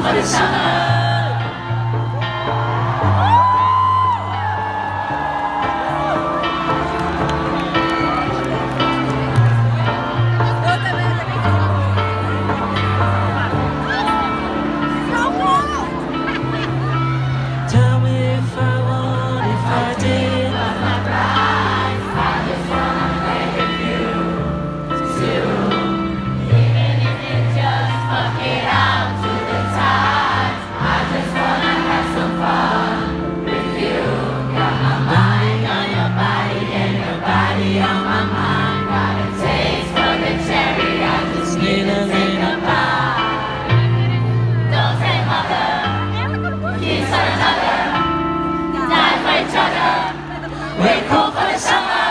for the summer. Tell me if I want, if I did. But my prize, I just wanna play with you too. Even if it just fuck it out to the tide, I just wanna have some fun with you. Got my mind on your body and your body on my mind. Got a taste for the cherry, I just need to take a bite. Don't say mother, kiss her another. Die for each other, we're cool for the summer.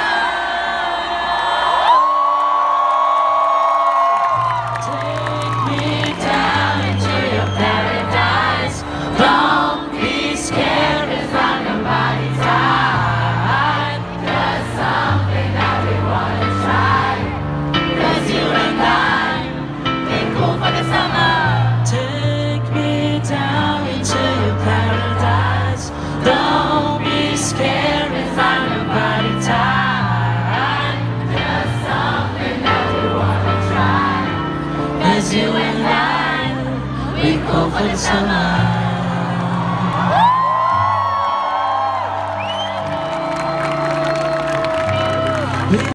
Take me down into your paradise. Don't be scared as long as your body's tight. Just something that we wanna try. 'Cause you and I, we're cool for the summer. Take me down into your paradise. Don't be scared and find your body tight. Just something that we wanna try. 'Cause you and I, we go for the summer.